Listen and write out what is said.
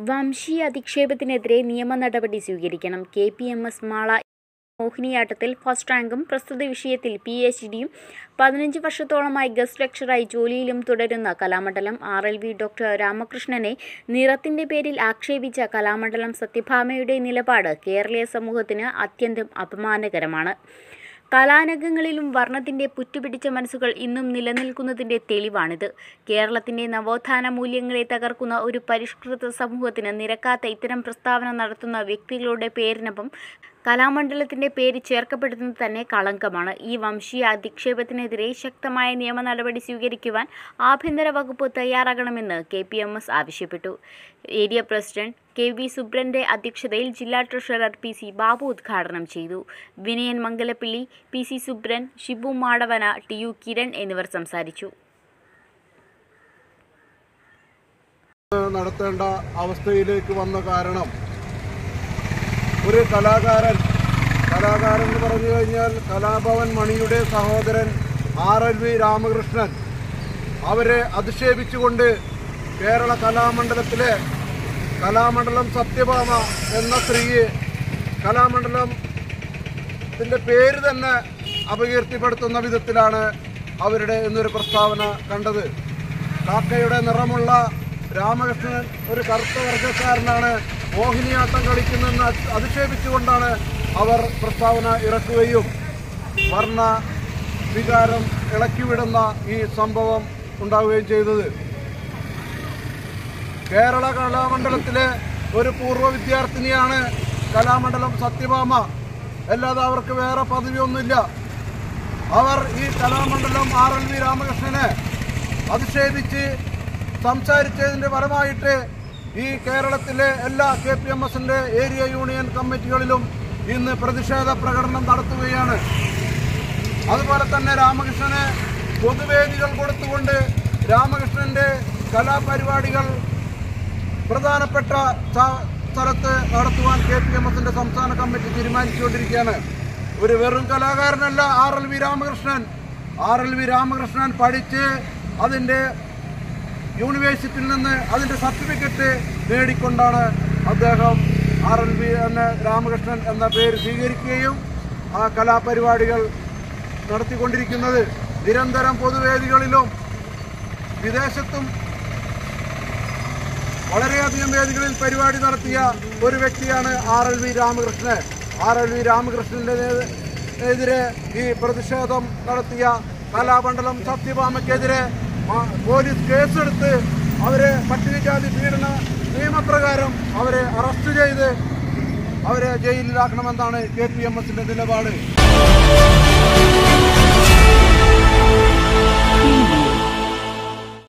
വംശീയ അധിക്ഷേപത്തിനെതിരെ നിയമ നടപടി സ്വീകരിക്കണം. KPMS മാള മോഹിനിയാട്ടത്തിൽ ഫസ്റ്റ് റാങ്കും പ്രസ്തുത വിഷയത്തിൽ PhDയും 15 വർഷത്തോളമായി ഗസ്റ്റ് ലെക്ചറായി ജോലിയിലും തുടരുന്ന കലാമണ്ഡലം RLV ഡോക്ടർ രാമകൃഷ്ണനെ നിറത്തിന്റെ പേരിൽ ആക്ഷേപിച്ച കലാമണ്ഡലം സത്യഭാമയുടെ നിലപാട് കേരളീയ സമൂഹത്തിന് അത്യന്തം അപമാനകരമാണ്. കലാനകങ്ങളിലും വർണ്ണത്തിന്റെ പുറ്റുപിടിച്ച മനസ്സുകൾ ഇന്നും നിലനിൽക്കുന്നതിന്റെ തെളിവാണിത്. കേരളത്തിന്റെ നവോത്ഥാന മൂല്യങ്ങളെ തകർക്കുന്ന ഒരു പരിഷ്കൃത സമൂഹത്തിന് നിരക്കാത്ത ഇത്തരം പ്രസ്താവന നടത്തുന്ന വ്യക്തികളുടെ പേരിനൊപ്പം കലാമണ്ഡലത്തിന്റെ പേര് ചേർക്കപ്പെടുന്നത് തന്നെ കളങ്കമാണ്. ഈ വംശീയ അധിക്ഷേപത്തിനെതിരെ ശക്തമായ നിയമ നടപടി സ്വീകരിക്കുവാൻ ആഭ്യന്തര വകുപ്പ് തയ്യാറാകണമെന്ന് KPMS ആവശ്യപ്പെട്ടു. ഏരിയ പ്രസിഡന്റ് KV സുബ്രന്റെ അധ്യക്ഷതയിൽ ജില്ലാ ട്രഷറർ PC ബാബു ഉദ്ഘാടനം ചെയ്തു. വിനയൻ മംഗലപ്പിള്ളി, PC സുബ്രൻ, ഷിബു മാടവന, TU കിരൺ എന്നിവർ സംസാരിച്ചു. നടത്തേണ്ട അവസ്ഥയിലേക്ക് വന്ന കാരണം ഒരു കലാകാരൻ എന്ന് പറഞ്ഞു കഴിഞ്ഞാൽ കലാഭവൻ മണിയുടെ സഹോദരൻ RLV രാമകൃഷ്ണൻ അവരെ അധിക്ഷേപിച്ചുകൊണ്ട് കേരള കലാമണ്ഡലം സത്യഭാമ എന്ന സ്ത്രീയെ കലാമണ്ഡലത്തിന്റെ പേര് തന്നെ അപകീർത്തിപ്പെടുത്തുന്ന വിധത്തിലാണ് അവരുടെ എന്നൊരു പ്രസ്താവന കണ്ടത്. കാക്കയുടെ നിറമുള്ള രാമകൃഷ്ണൻ ഒരു കറുത്ത വർഗ്ഗക്കാരനാണ്, മോഹിനിയാട്ടം കളിക്കുന്നെന്ന് അധിക്ഷേപിച്ചുകൊണ്ടാണ് അവർ പ്രസ്താവന ഇറക്കുകയും വർണ്ണ വികാരം ഇളക്കിവിടുന്ന ഈ സംഭവം ഉണ്ടാവുകയും ചെയ്തത്. കേരള കലാമണ്ഡലത്തിലെ ഒരു പൂർവ്വ വിദ്യാർത്ഥിനിയാണ് കലാമണ്ഡലം സത്യഭാമ. അല്ലാതെ അവർക്ക് വേറെ പദവിയൊന്നുമില്ല. അവർ ഈ കലാമണ്ഡലം RLV രാമകൃഷ്ണനെ അധിക്ഷേപിച്ച് സംസാരിച്ചതിൻ്റെ ഫലമായിട്ട് ഈ കേരളത്തിലെ എല്ലാ KPMSന്റെ ഏരിയ യൂണിയൻ കമ്മിറ്റികളിലും ഇന്ന് പ്രതിഷേധ പ്രകടനം നടത്തുകയാണ്. അതുപോലെ തന്നെ രാമകൃഷ്ണന് പൊതുവേദികൾ കൊടുത്തുകൊണ്ട് രാമകൃഷ്ണന്റെ കലാപരിപാടികൾ പ്രധാനപ്പെട്ട സ്ഥലത്ത് നടത്തുവാൻ KPMSന്റെ സംസ്ഥാന കമ്മിറ്റി തീരുമാനിച്ചുകൊണ്ടിരിക്കുകയാണ്. ഒരു വെറും കലാകാരനല്ല RLV രാമകൃഷ്ണൻ പഠിച്ച് അതിൻ്റെ യൂണിവേഴ്സിറ്റിയിൽ നിന്ന് അതിൻ്റെ സർട്ടിഫിക്കറ്റ് നേടിക്കൊണ്ടാണ് അദ്ദേഹം RLV രാമകൃഷ്ണൻ എന്ന പേര് സ്വീകരിക്കുകയും ആ കലാപരിപാടികൾ നടത്തിക്കൊണ്ടിരിക്കുന്നത്. നിരന്തരം പൊതുവേദികളിലും വിദേശത്തും വളരെയധികം വേദികളിൽ പരിപാടി നടത്തിയ ഒരു വ്യക്തിയാണ് RLV രാമകൃഷ്ണനെതിരെ ഈ പ്രതിഷേധം നടത്തിയ കലാമണ്ഡലം സത്യഭാമയ്ക്കെതിരെ പോലീസ് കേസെടുത്ത് അവരെ പട്ടികജാതി പീഡന നിയമപ്രകാരം അവരെ അറസ്റ്റ് ചെയ്ത് അവരെ ജയിലിലാക്കണമെന്നാണ് KPMSന്റെ നിലപാട്.